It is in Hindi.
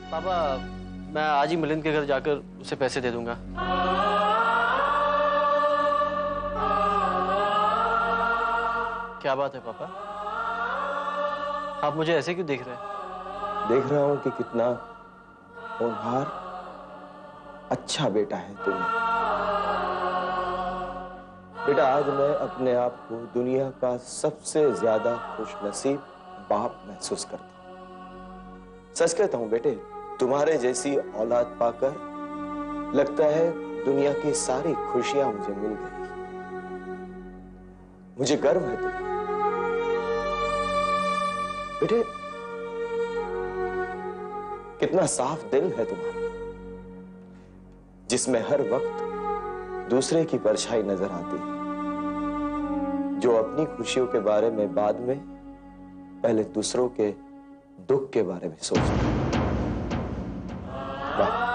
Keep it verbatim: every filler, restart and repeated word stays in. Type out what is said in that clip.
पापा, मैं आज ही मिलिंद के घर जाकर उसे पैसे दे दूंगा। क्या बात है पापा, आप मुझे ऐसे क्यों देख रहे हैं? देख रहा हूं कि कितना होनहार, अच्छा बेटा है तुम्हें। बेटा, आज मैं अपने आप को दुनिया का सबसे ज्यादा खुशनसीब बाप महसूस करता हूं। सच कहता हूं बेटे, तुम्हारे जैसी औलाद पाकर लगता है दुनिया की सारी खुशियां मुझे मिल गई। मुझे गर्व है तुम बेटे। कितना साफ दिल है तुम्हारा, जिसमें हर वक्त दूसरे की परछाई नजर आती है, जो अपनी खुशियों के बारे में बाद में पहले दूसरों के दुख के बारे में सोचता है। वाह।